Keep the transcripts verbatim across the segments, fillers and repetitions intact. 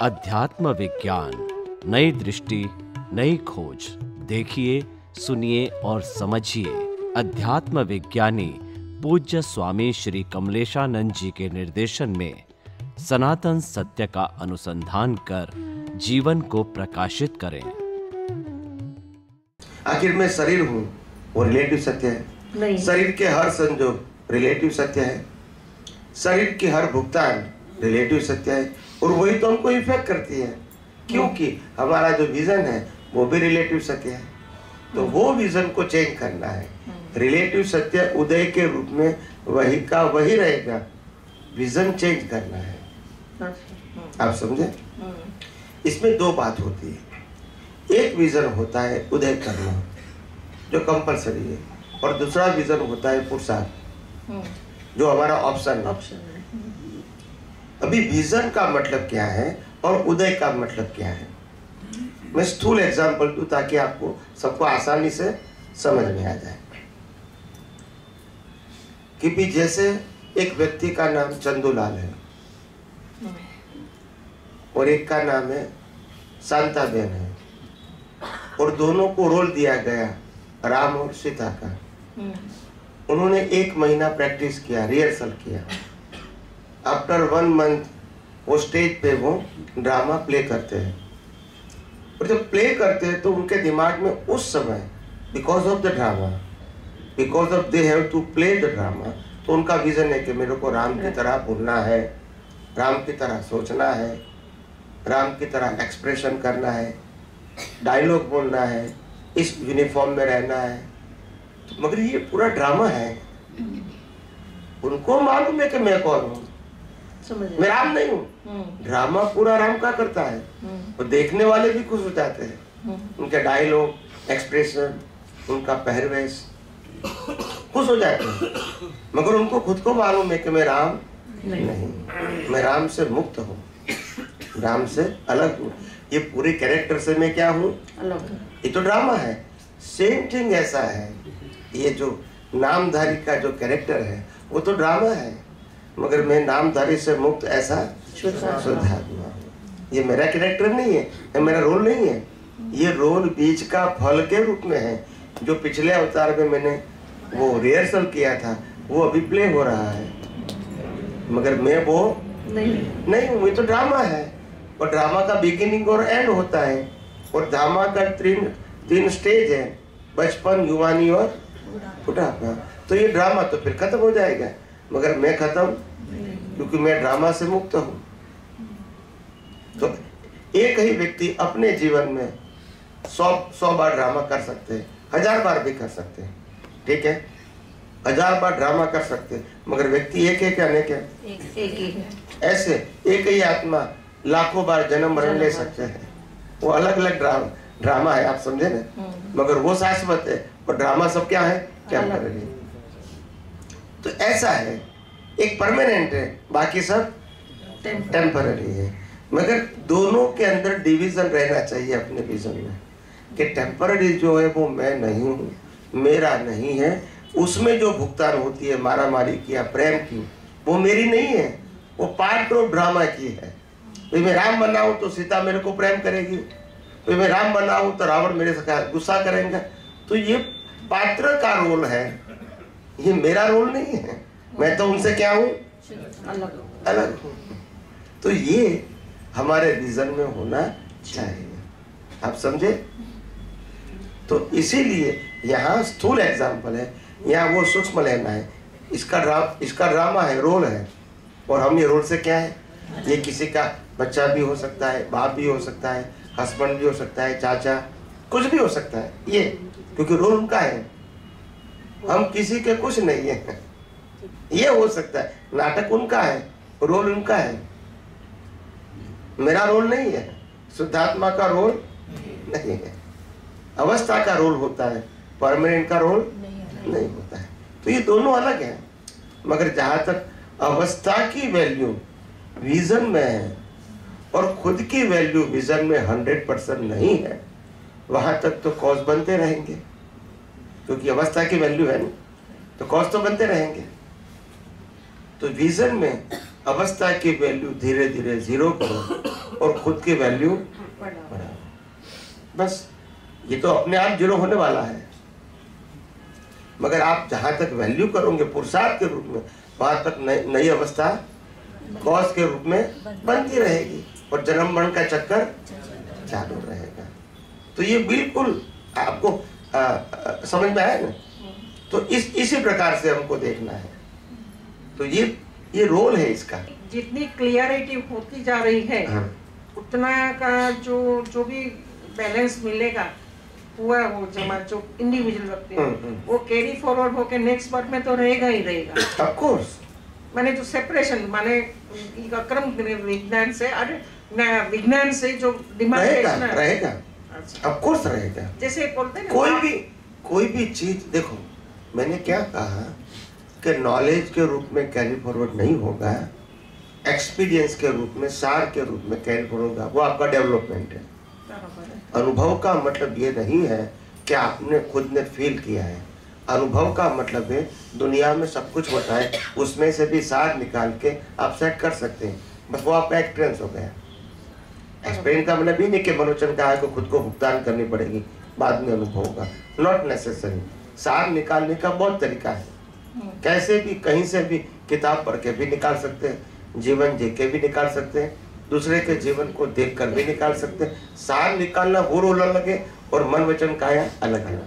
अध्यात्म विज्ञान, नई दृष्टि, नई खोज। देखिए, सुनिए और समझिए अध्यात्म विज्ञानी पूज्य स्वामी श्री कमलेशानंद जी के निर्देशन में सनातन सत्य का अनुसंधान कर जीवन को प्रकाशित करें। आखिर मैं शरीर हूँ, वो रिलेटिव सत्य है नहीं। शरीर के हर संजोग रिलेटिव सत्य है। शरीर की हर भुगतान रिलेटिव सत्य है, और वही तो हमको इफेक्ट करती है, क्योंकि हमारा जो विजन है वो भी रिलेटिव सत्य है। तो वो विजन को चेंज करना है। रिलेटिव सत्य उदय के रूप में वही का वही रहेगा, विजन चेंज करना है। आप समझे? इसमें दो बात होती है। एक विजन होता है उदय करना, जो कंपलसरी है, और दूसरा विजन होता है पुरुषार्थ, जो हमारा ऑप्शन है। अभी विजन का मतलब क्या है और उदय का मतलब क्या है, मैं स्थूल एग्जांपल दूं ताकि आपको सबको आसानी से समझ में आ जाए। कि भी जैसे एक व्यक्ति का नाम चंदूलाल है और एक का नाम है शांताबेन है, और दोनों को रोल दिया गया राम और सीता का। उन्होंने एक महीना प्रैक्टिस किया, रिहर्सल किया। आफ्टर वन मंथ वो स्टेज पे वो ड्रामा प्ले करते हैं, और जब प्ले करते हैं तो उनके दिमाग में उस समय because of the drama, because of they have to play the drama, तो उनका विजन है कि मेरे को राम की तरह बोलना है, राम की तरह सोचना है, राम की तरह एक्सप्रेशन करना है, डायलॉग बोलना है, इस यूनिफॉर्म में रहना है। तो मगर ये पूरा ड्रामा है। उनको मालूम है कि मैं कौन हूँ, मैं राम नहीं हूँ। ड्रामा पूरा राम का करता है, और देखने वाले भी खुश हो जाते हैं। उनके डायलॉग, एक्सप्रेशन, उनका पहरवेश, खुश हो जाते हैं। मगर उनको खुद को मालूम है कि मैं राम नहीं, नहीं। मैं राम से मुक्त हूँ, राम से अलग हूँ। ये पूरे कैरेक्टर से मैं क्या हूँ, अलग। ये तो ड्रामा है। सेम थिंग ऐसा है, ये जो नामधारी का जो कैरेक्टर है वो तो ड्रामा है, मगर मैं नामधारी से मुक्त ऐसा शुद्धात्मा हूँ। ये मेरा कैरेक्टर नहीं है, ये मेरा रोल नहीं है। ये रोल बीज का फल के रूप में है, जो पिछले अवतार में मैंने वो रिहर्सल किया था वो अभी प्ले हो रहा है, मगर मैं वो नहीं नहीं हूँ। ये तो ड्रामा है, और ड्रामा का बिगिनिंग और एंड होता है, और ड्रामा का तीन तीन स्टेज है, बचपन, युवानी और बुढ़ापा। तो ये ड्रामा तो फिर खत्म हो जाएगा, मगर मैं खत्म, क्योंकि मैं ड्रामा से मुक्त हूँ। तो एक ही व्यक्ति अपने जीवन में सौ सौ बार ड्रामा कर सकते हैं, हजार बार भी कर सकते हैं, ठीक है, हजार बार ड्रामा कर सकते हैं, मगर व्यक्ति एक है क्या, अनेक है? एक, एक ही है। ऐसे एक ही आत्मा लाखों बार जन्म मरण ले सकते हैं। वो अलग अलग ड्रामा ड्रामा है, आप समझे ना, मगर वो शाश्वत है, और ड्रामा सब क्या है, टेम्पररी। तो ऐसा है, एक परमानेंट है, बाकी सब टेम्पररी है। मगर दोनों के अंदर डिवीजन रहना चाहिए अपने विजन में, कि टेम्पररी जो है वो मैं नहीं हूँ, मेरा नहीं है। उसमें जो भुगतान होती है मारा मारी की या प्रेम की, वो मेरी नहीं है, वो पार्ट ऑफ ड्रामा की है। भाई मैं राम बना हूँ तो सीता मेरे को प्रेम करेगी, भाई मैं राम बना हूँ तो रावण मेरे से गुस्सा करेंगे। तो ये पात्र का रोल है, ये मेरा रोल नहीं है। मैं तो उनसे क्या हूँ, अलग अलग हूँ। तो ये हमारे विजन में होना चाहिए, आप समझे? तो इसीलिए यहाँ स्थूल एग्जाम्पल है, यहाँ वो सूक्ष्म लेना है। इसका ड्रामा इसका ड्रामा है, रोल है, और हम ये रोल से क्या है, ये किसी का बच्चा भी हो सकता है, बाप भी हो सकता है, हस्बैंड भी हो सकता है, चाचा, कुछ भी हो सकता है ये, क्योंकि रोल उनका है। हम किसी के कुछ नहीं है। ये हो सकता है नाटक उनका है, रोल उनका है, मेरा रोल नहीं है। शुद्धात्मा का रोल नहीं है, अवस्था का रोल होता है, परमानेंट का रोल नहीं, नहीं होता है। तो ये दोनों अलग हैं। मगर जहां तक अवस्था की वैल्यू विजन में है और खुद की वैल्यू विजन में हंड्रेड परसेंट नहीं है, वहां तक तो कॉज बनते रहेंगे, क्योंकि अवस्था की वैल्यू है ना, तो कॉज तो बनते रहेंगे। तो विजन में अवस्था की वैल्यू धीरे धीरे जीरो करो, और खुद की वैल्यू बढ़ाओ। बस ये तो अपने आप जीरो होने वाला है, मगर आप जहां तक वैल्यू करोगे पुरुषार्थ के रूप में, वहां तक नई अवस्था कॉज के रूप में बनती रहेगी और जन्म मरण का चक्कर चालू रहेगा। तो ये बिल्कुल आपको आ, आ, समझ में आया ना? तो इस इसी प्रकार से हमको देखना है। तो ये ये रोल है इसका। जितनी क्लियरिटी होती जा रही है, हाँ। उतना का जो जो भी बैलेंस मिलेगा हुआ वो जमा जो इंडिविजुअल व्यक्ति वो कैरी फॉरवर्ड होके नेक्स्ट वर्क में तो रहेगा ही रहेगा। ऑफ कोर्स माने जो सेपरेशन माने अक्रम विज्ञान से अरे विज्ञान से जो डिमार्केशन रहेगा, ऑफ कोर्स रहेगा। जैसे बोलते हैं कोई भी कोई भी चीज, देखो मैंने क्या कहा कि नॉलेज के रूप में कैरी फॉरवर्ड नहीं होगा, एक्सपीरियंस के रूप में, सार के रूप में कैरी फॉरवर्ड होगा, वो आपका डेवलपमेंट है। अनुभव का मतलब ये नहीं है कि आपने खुद ने फील किया है। अनुभव का मतलब है दुनिया में सब कुछ होता है, उसमें से भी सार निकाल के आप सेट कर सकते हैं, बस वो आपका एक्सपीरियंस हो गया। एक्सपीरियंस का मतलब ये नहीं कि मनोचन का है को खुद को भुगतान करनी पड़ेगी, बाद में अनुभव होगा, नॉट नेसेसरी। सार निकालने का बहुत तरीका है, कैसे भी कहीं से भी किताब पढ़ के भी निकाल सकते हैं, जीवन जी के भी निकाल सकते हैं, दूसरे के जीवन को देख कर भी निकाल सकते हैं। सार निकालना वो रोल अलग है और मन वचन काया अलग अलग।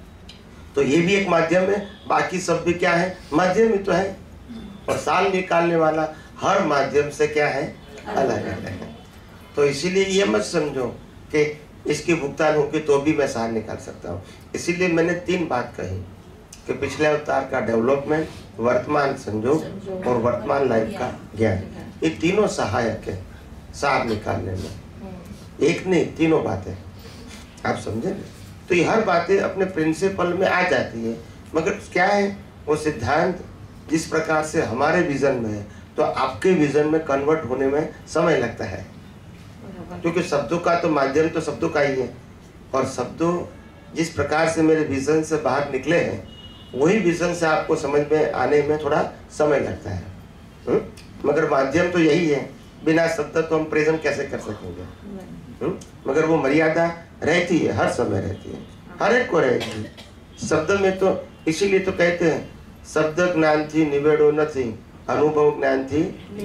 तो ये भी एक माध्यम है, बाकी सब भी क्या है, माध्यम ही तो है। और सार निकालने वाला हर माध्यम से क्या है, अलग अलग है। तो इसीलिए ये मत समझो कि इसकी भुगतान होगी तो भी मैं सार निकाल सकता हूँ। इसीलिए मैंने तीन बात कही कि पिछले अवतार का डेवलपमेंट, वर्तमान संजोग और वर्तमान लाइफ का ज्ञान, ये तीनों सहायक है सार निकालने में। एक नहीं, तीनों बातें आप समझे। तो ये हर बातें अपने प्रिंसिपल में आ जाती है, मगर क्या है वो सिद्धांत जिस प्रकार से हमारे विजन में है तो आपके विजन में कन्वर्ट होने में समय लगता है, क्योंकि शब्दों का तो माध्यम तो शब्दों का ही है, और शब्दों जिस प्रकार से मेरे विजन से बाहर निकले हैं वही विजन से आपको समझ में आने में थोड़ा समय लगता है। हुँ? मगर माध्यम तो यही है, बिना शब्द तो हम प्रेजेंट कैसे कर सकेंगे। हुँ? मगर वो मर्यादा रहती है, हर समय रहती है, हर एक को रहती है। शब्द में तो इसीलिए तो कहते हैं शब्द ज्ञान थी निवेड़ो न थी, अनुभव ज्ञान थी।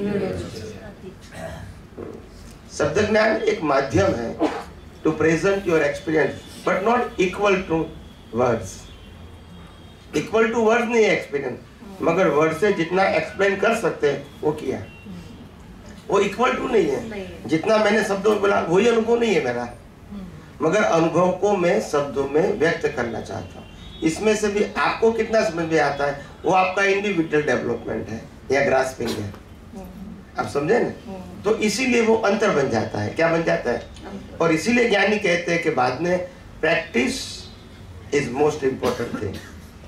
शब्द ज्ञान एक माध्यम है to present your experience, but not equal to words. Equal to word नहीं है एक्सपीरियंस, मगर वर्ड से जितना एक्सप्लेन कर सकते हैं वो किया। वो इक्वल टू नहीं है, नहीं। जितना मैंने शब्दों में बोला वही अनुभव नहीं है मेरा, मगर अनुभव को मैं शब्दों में व्यक्त करना चाहता हूँ। इसमें से भी आपको कितना समझ में आता है वो आपका इंडिविजुअल डेवलपमेंट है या ग्रास्पिंग है, आप समझे ना। तो इसीलिए वो अंतर बन जाता है। क्या बन जाता है? और इसीलिए ज्ञानी कहते हैं कि बाद में practice is most important thing.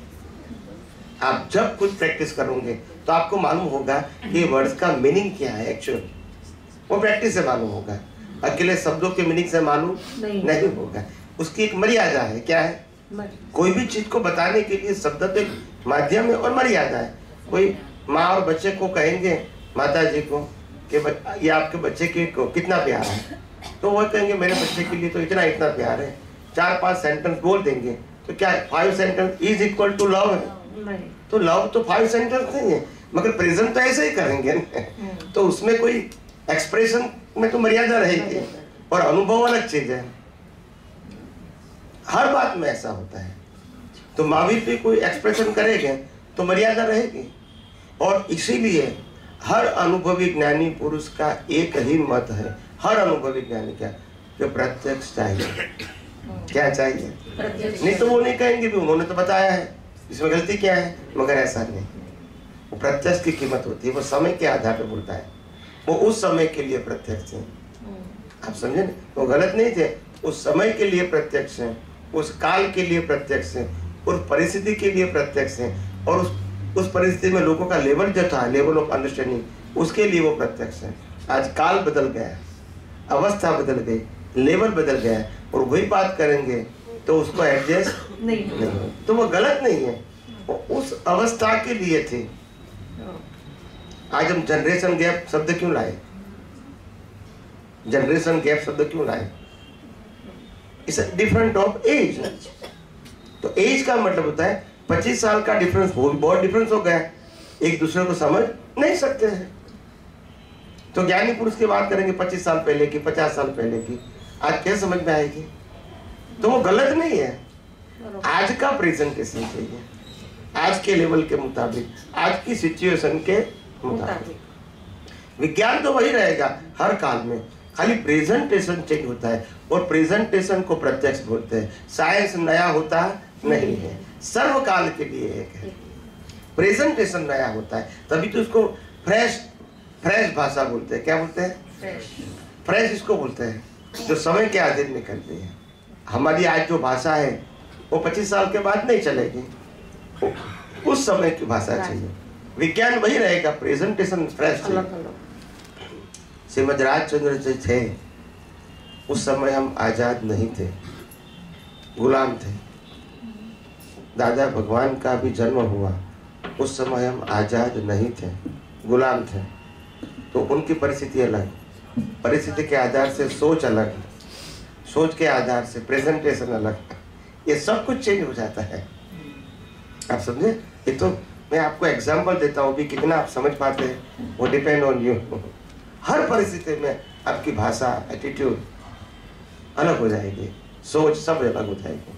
आप जब कुछ प्रैक्टिस करोगे तो आपको मालूम होगा कि वर्ड्स का मीनिंग क्या है एक्चुअल, वो प्रैक्टिस से मालूम होगा। अकेले शब्दों के मीनिंग से मालूम नहीं, नहीं होगा। उसकी एक मर्यादा है। क्या है? कोई भी चीज को बताने के लिए शब्द तो एक माध्यम है और मर्यादा है। कोई माँ और बच्चे को कहेंगे, माता जी को, कि ये आपके बच्चे के को कितना प्यार है, तो वो कहेंगे मेरे बच्चे के लिए तो इतना इतना प्यार है। चार पांच सेंटेंस बोल देंगे तो क्या five sentence is equal to love है? नहीं। तो लव तो फाइव सेंटेंस नहीं है, मगर प्रेजेंट तो ऐसे ही करेंगे। तो उसमें कोई एक्सप्रेशन में तो मर्यादा रहेगी, और अनुभव अलग चीज है। हर बात में ऐसा होता है। तो महावीर भी कोई एक्सप्रेशन करेंगे तो मर्यादा रहेगी। और इसीलिए हर अनुभवी ज्ञानी पुरुष का एक ही मत है, हर अनुभवी ज्ञानी का, जो प्रत्यक्ष चाहिए। क्या चाहिए? नहीं तो वो नहीं कहेंगे भी उन्होंने तो बताया है, इसमें गलती क्या है। मगर ऐसा नहीं, वो प्रत्यक्ष की कीमत होती है, वो समय के आधार पर बोलता है, वो उस समय के लिए प्रत्यक्ष है। आप समझे ना, वो गलत नहीं थे, उस समय के लिए प्रत्यक्ष है, उस काल के लिए प्रत्यक्ष है, उस परिस्थिति के लिए प्रत्यक्ष है, और उस उस परिस्थिति में लोगों का लेवल जो था, लेवल ऑफ अंडरस्टैंडिंग, उसके लिए वो प्रत्यक्ष है। आज काल बदल गया, अवस्था बदल गई, लेवल बदल गया, और वही बात करेंगे तो उसको एडजस्ट नहीं, नहीं तो वो गलत नहीं है, वो उस अवस्था के लिए थे। आज हम जनरेशन गैप शब्द क्यों लाए? जनरेशन गैप शब्द क्यों लाए? It's different of age. तो एज का मतलब होता है पच्चीस साल का डिफरेंस, वो भी बहुत डिफरेंस हो गया, एक दूसरे को समझ नहीं सकते हैं। तो ज्ञानी पुरुष की बात करेंगे पच्चीस साल पहले की, पचास साल पहले की, आज क्या समझ में आएगी? तो वो गलत नहीं है, आज का प्रेजेंटेशन चाहिए, आज के लेवल के मुताबिक, आज की सिचुएशन के मुताबिक। विज्ञान तो वही रहेगा हर काल में, खाली प्रेजेंटेशन चेंज होता है, और प्रेजेंटेशन को प्रत्यक्ष बोलते हैं। साइंस नया होता नहीं है, सर्वकाल के लिए एक है। प्रेजेंटेशन नया होता है, तभी तो उसको फ्रेश फ्रेश भाषा बोलते हैं। क्या बोलते हैं? फ्रेश। फ्रेश इसको बोलते हैं जो समय के अधीन निकलती है। हमारी आज जो भाषा है वो पच्चीस साल के बाद नहीं चलेगी, उस समय की भाषा चाहिए। विज्ञान वही रहेगा, प्रेजेंटेशन फ्रेश चाहिए। श्रीमद राजचंद्र जी थे, उस समय हम आजाद नहीं थे, गुलाम थे। दादा भगवान का भी जन्म हुआ, उस समय हम आजाद नहीं थे, गुलाम थे। तो उनकी परिस्थिति अलग, परिस्थिति के आधार से सोच अलग, सोच के आधार से प्रेजेंटेशन अलग, ये सब कुछ चेंज हो जाता है। आप समझे? ये तो मैं आपको एग्जांपल देता हूँ, भी कितना आप समझ पाते हैं वो डिपेंड ऑन यू। हर परिस्थिति में आपकी भाषा, एटीट्यूड अलग हो जाएगी, सोच सब अलग हो जाएगी।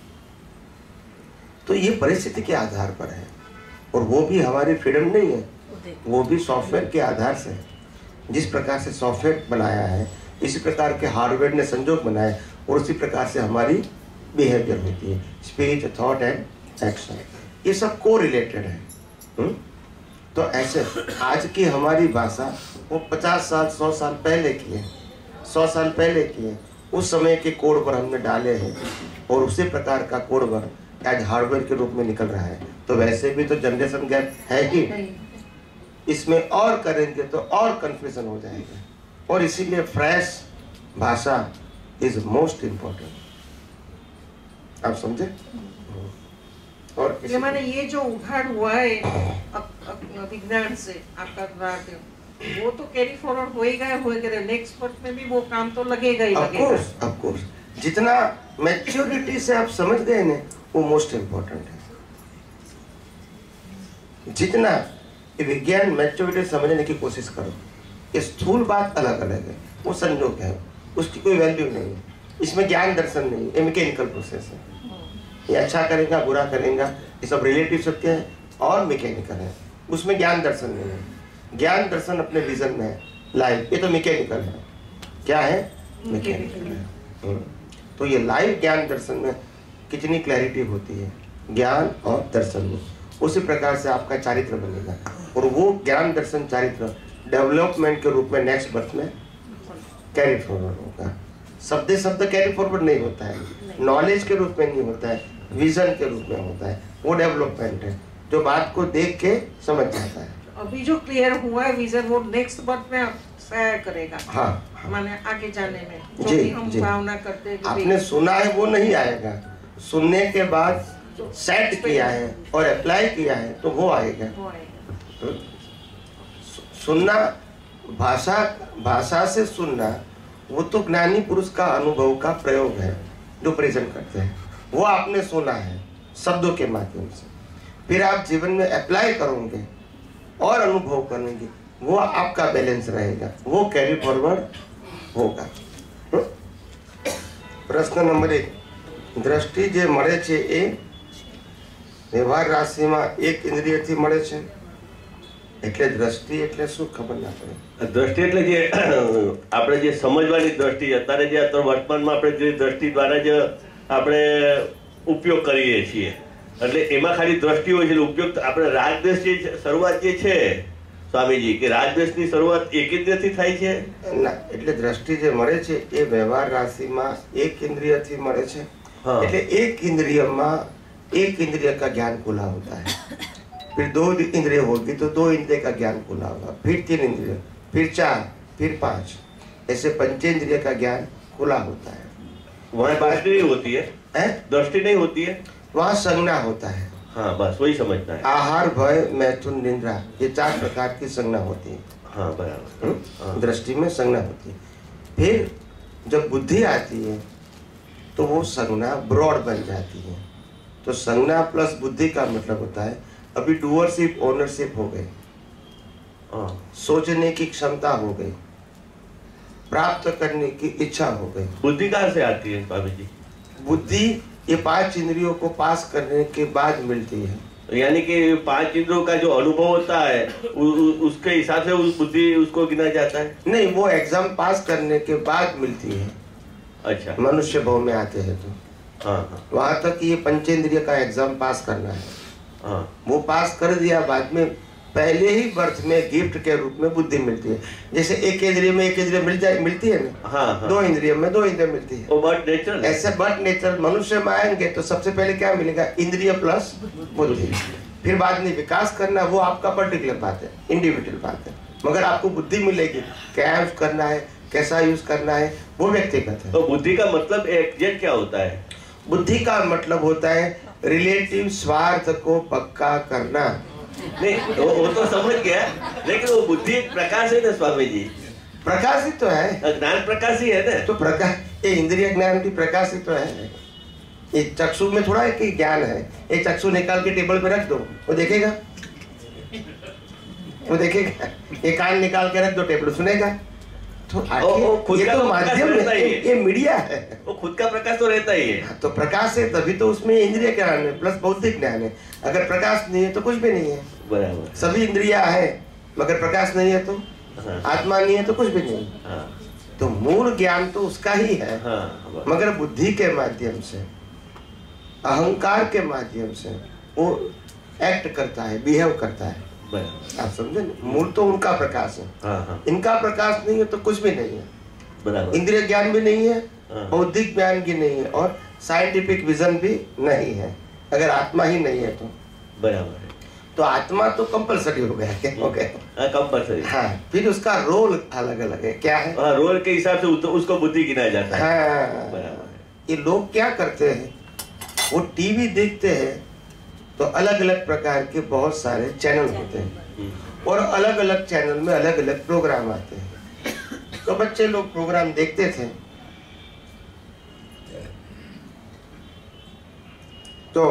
तो ये परिस्थिति के आधार पर है, और वो भी हमारी फ्रीडम नहीं है, वो भी सॉफ्टवेयर के आधार से है। जिस प्रकार से सॉफ्टवेयर बनाया है, इसी प्रकार के हार्डवेयर ने संजोग बनाए, और उसी प्रकार से हमारी बिहेवियर होती है, स्पीच, थॉट एंड एक्शन, ये सब को रिलेटेड है। हुँ? तो ऐसे आज की हमारी भाषा वो पचास साल सौ साल पहले की है, सौ साल पहले की है, उस समय के कोड पर हमने डाले हैं, और उसी प्रकार का कोड पर आज हार्डवेयर के रूप में निकल रहा है। तो वैसे भी तो जनरेशन गैप है ही, इसमें और करेंगे तो और कंफ्यूजन हो जाएगा, और इसीलिए फ्रेश भाषा इज मोस्ट इम्पोर्टेंट। आप समझे? और ये माने ये जो उघाड़ हुआ है विज्ञान से आपका राज्य, वो तो कैरी फॉरवर्ड होएगा होएगा, नेक्स्ट वर्ष में भी वो काम तो लगेगा ही लगेगा। ऑफ कोर्स, ऑफ कोर्स, जितना मैच्योरिटी से आप समझ गए ना, वो मोस्ट इम्पोर्टेंट है। जितना विज्ञान मैच्योरिटी समझने की कोशिश करो, ये स्थूल बात अलग अलग है, वो संयोग है, उसकी कोई वैल्यू नहीं है, इसमें ज्ञान दर्शन नहीं, ये मैकेनिकल प्रोसेस है। ये अच्छा करेगा बुरा करेगा, ये सब रिलेटिव सत्य है और मैकेनिकल है, उसमें ज्ञान दर्शन नहीं है। ज्ञान दर्शन अपने विजन में है, लाइव, ये तो मैकेनिकल है। क्या है? मैकेनिकल है। तो ये लाइव ज्ञान दर्शन में कितनी क्लैरिटी होती है ज्ञान और दर्शन में, उसी प्रकार से आपका चारित्र बनेगा, और वो ज्ञान दर्शन चारित्र डेवलपमेंट के रूप में नेक्स्ट बर्थ में कैरी फॉरवर्ड होगा। शब्द शब्द कैरी फॉरवर्ड नहीं होता है, नॉलेज के रूप में नहीं होता है, विजन के रूप में होता है। वो डेवलपमेंट है जो बात को देख के समझ जाता है। अभी जो क्लियर हुआ है विजन, वो नेक्स्ट बर्थ में शेयर करेगा। हाँ, हाँ। माने आगे जाने में जो जी, भी हम जी। भावना करते हैं, आपने सुना है वो नहीं आएगा, सुनने के बाद सेट किया है और अप्लाई किया है तो वो आएगा। वो आएगा। सुनना, भाषा भाषा से सुनना, वो तो ज्ञानी पुरुष का अनुभव का प्रयोग है जो प्रेजेंट करते हैं। वो आपने सुना है शब्दों के माध्यम से, फिर आप जीवन में अप्लाई करोगे और अनुभव करेंगे, वो आपका बैलेंस रहेगा, वो कैरी फॉरवर्ड होगा। प्रश्न नंबर एक, दृष्टि जे મળે છે એ વ્યવહાર રાશિમાં એક ઇન્દ્રિયથી મળે છે, એટલે દ્રષ્ટિ એટલે શું ખબર ના પડે? દ્રષ્ટિ એટલે જે આપણે જે સમજવાની દ્રષ્ટિ, અત્યારે જે અત્યારે વર્તમાનમાં આપણે જે દ્રષ્ટિ દ્વારા જે આપણે ઉપયોગ કરીએ છીએ, એટલે એમાં ખાલી દ્રષ્ટિ હોય છે, ઉપયોગ આપણે રાગદ્વેષ જે શરૂઆત જે છે સ્વામીજી, કે રાગદ્વેષની શરૂઆત એક ઇન્દ્રિયથી થાય છે? ના, એટલે દ્રષ્ટિ જે મળે છે એ વ્યવહાર રાશિમાં એક ઇન્દ્રિયથી મળે છે। એટલે એક ઇન્દ્રિયમાં एक इंद्रिय का ज्ञान खुला होता है, फिर दो इंद्रिय होगी तो दो इंद्रिय का ज्ञान खुला होगा, फिर तीन इंद्रिय, फिर चार, फिर पांच, ऐसे पंचेंद्रिय का ज्ञान खुला होता है। वहाँ दृष्टि नहीं होती है, दृष्टि नहीं होती है, वहाँ संज्ञा होता है। हाँ, बस वही समझना है। आहार, भय, मैथुन, निद्रा, ये चार प्रकार की संज्ञा होती है। हाँ, बराबर। दृष्टि में संज्ञा होती है। फिर जब बुद्धि आती है तो वो संज्ञा ब्रॉड बन जाती है। तो संज्ञा प्लस बुद्धि का मतलब होता है अभी डूअरशिप ओनरशिप हो गई, सोचने की क्षमता हो गई, प्राप्त करने की इच्छा हो गई। बुद्धि कहाँ से आती है स्वामी जी? बुद्धि ये पांच इंद्रियों को पास करने के बाद मिलती है। यानी कि पांच इंद्रियों का जो अनुभव होता है उ, उ, उसके हिसाब से उस बुद्धि उसको गिना जाता है? नहीं, वो एग्जाम पास करने के बाद मिलती है। अच्छा, मनुष्य भाव में आते हैं तो हाँ हाँ वहां तक ये पंचेंद्रिय का एग्जाम पास करना है। हाँ, वो पास कर दिया, बाद में पहले ही बर्थ में गिफ्ट के रूप में बुद्धि मिलती है। जैसे एक इंद्रिय में एक इंद्रिय मिल जाए मिलती है ना, हाँ, हाँ। दो इंद्रिय में दो इंद्रिय मिलती है। वो बर्थ नेचर ऐसे बर्थ नेचर मनुष्य में आएंगे तो सबसे पहले क्या मिलेगा? इंद्रिय प्लस बुद्धि। फिर बाद में विकास करना वो आपका पर्टिकुलर बात है, इंडिविजुअल बात है। मगर आपको बुद्धि मिलेगी, क्या यूज करना है, कैसा यूज करना है, वो व्यक्तिगत है। तो बुद्धि का मतलब एग्जैक्ट क्या होता है? बुद्धि का मतलब होता है रिलेटिव स्वार्थ को पक्का करना। नहीं, वो, वो तो समझ गया, लेकिन वो बुद्धि एक प्रकाश है ना स्वामी जी? प्रकाशित तो है, ज्ञान प्रकाश ही है ना? तो प्रकाश ये इंद्रिय ज्ञान की प्रकाशित तो है। ये चक्षु में थोड़ा है कि ज्ञान है। ये चक्षु निकाल के टेबल पे रख दो, वो देखेगा, वो देखेगा। ये कान निकाल के रख दो, टेबल सुनेगा। तो ओ, ओ, खुद ये का तो तो माध्यम प्रकाश है, रहता ही ये, है। ये मीडिया है। वो खुद का प्रकाश तो रहता ही है। तो प्रकाश है तभी तो उसमें इंद्रिय ज्ञान है प्लस बौद्धिक ज्ञान है। अगर प्रकाश नहीं है तो कुछ भी नहीं है। बराबर। सभी इंद्रिया है मगर प्रकाश नहीं है तो, हाँ। आत्मा नहीं है तो कुछ भी नहीं। हाँ तो मूल ज्ञान तो उसका ही है, हाँ, मगर बुद्धि के माध्यम से, अहंकार के माध्यम से वो एक्ट करता है, बिहेव करता है। बराबर। आप समझे ना? मूल तो उनका प्रकाश है। हाँ हाँ, इनका प्रकाश नहीं है तो कुछ भी नहीं है। बराबर। इंद्रिय ज्ञान भी नहीं है, हाँ। बौद्धिक ज्ञान भी नहीं है, और साइंटिफिक विजन भी नहीं है। अगर आत्मा ही नहीं है तो बराबर है। तो आत्मा तो कंपलसरी हो गया, क्या हो गया? कंपल्सरी। हाँ, फिर उसका रोल अलग अलग है। क्या है? हाँ, रोल के हिसाब से उस- उसको बुद्धि गिनाया जाता है। हाँ, बराबर। ये लोग क्या करते हैं, वो टीवी देखते हैं तो अलग अलग प्रकार के बहुत सारे चैनल होते हैं, हम्म। और अलग अलग चैनल में अलग अलग प्रोग्राम आते हैं। तो बच्चे लोग प्रोग्राम देखते थे, तो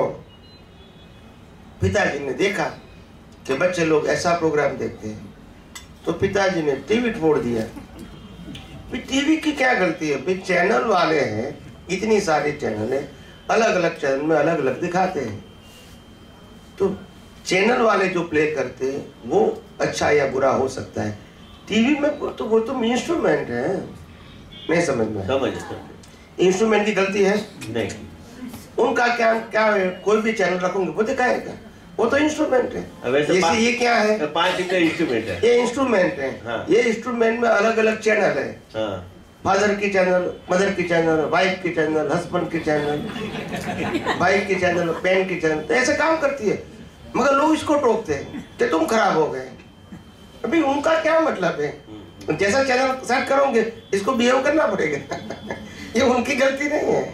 पिताजी ने देखा कि बच्चे लोग ऐसा प्रोग्राम देखते हैं, तो पिताजी ने टीवी फोड़ दिया। टीवी की क्या गलती है भाई? चैनल वाले हैं, इतनी सारी चैनल है, अलग अलग चैनल में अलग अलग दिखाते हैं। तो चैनल वाले जो प्ले करते हैं वो अच्छा या बुरा हो सकता है। टीवी में वो तो वो तो इंस्ट्रूमेंट है। नहीं समझ में? समझ समझ। इंस्ट्रूमेंट की गलती है नहीं, उनका क्या क्या है? कोई भी चैनल रखोगे वो दिखाएगा, वो तो इंस्ट्रूमेंट है। वैसे जैसे पा- ये क्या है? पांच इंद्रिय इंस्ट्रूमेंट है। ये इंस्ट्रूमेंट है। हाँ। ये इंस्ट्रूमेंट में अलग अलग चैनल है। हाँ, फादर की चैनल, मदर की चैनल, वाइफ की चैनल, हस्बैंड की चैनल, भाई की चैनल, बहन की चैनल, तो ऐसे काम करती है। मगर लोग इसको टोकते हैं कि तुम खराब हो गए। अभी उनका क्या मतलब है? जैसा चैनल सेट करोगे इसको बिहेव करना पड़ेगा। ये उनकी गलती नहीं है।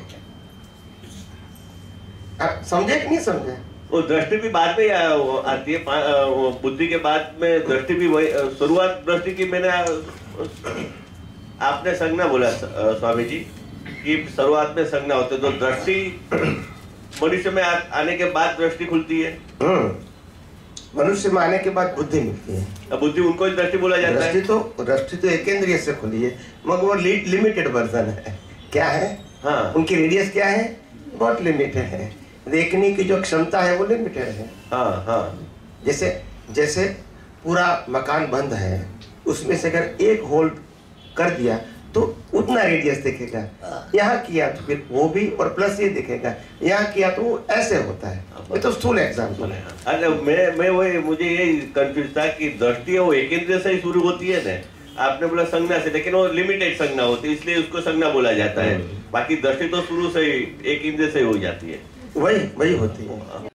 आप समझे कि नहीं समझे? वो दृष्टि भी बाद में आ- वो आती है। पा- आ, वो बुद्धि के बाद में दृष्टि भी वही। आ, शुरुआत दृष्टि की मैंने आ, आपने संज्ञा बोला आ, स्वामी जी कि शुरुआत में संज्ञा होती है, तो दृष्टि मनुष्य में आ, आने के बाद दृष्टि खुलती है। हम्म मनुष्य में आने के बाद बुद्धि मिलती है। अब बुद्धि उनको ही दृष्टि बोला जाता दृष्टि है। तो दृष्टि तो एकेंद्रिय से खुली है, मगर वो लिमिटेड वर्जन है। क्या है? हाँ उनकी रेडियस क्या है? बहुत लिमिटेड है। देखने की जो क्षमता है वो लिमिटेड है। हाँ हाँ, जैसे जैसे पूरा मकान बंद है, उसमें से अगर एक होल कर दिया तो उतना रेडियस दिखेगा। यहाँ किया तो फिर वो भी, और प्लस ये दिखेगा। यहाँ किया तो वो ऐसे होता है। ये तो स्थूल एग्जाम्पल है। अरे मैं मैं वही मुझे ये कंफ्यूज था कि दृष्टि है वो एक इंद्रिय से ही शुरू होती है ना। आपने बोला संज्ञा से, लेकिन वो लिमिटेड संज्ञा होती है, इसलिए उसको संज्ञा बोला जाता है। बाकी दृष्टि तो शुरू से ही एक इंद्रिय से ही हो जाती है। वही वही होती है।